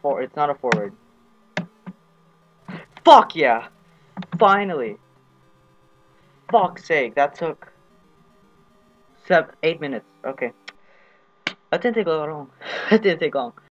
It's not a forward. Fuck yeah! Finally! Fuck's sake, that took 8 minutes. Okay. That didn't take long. That didn't take long.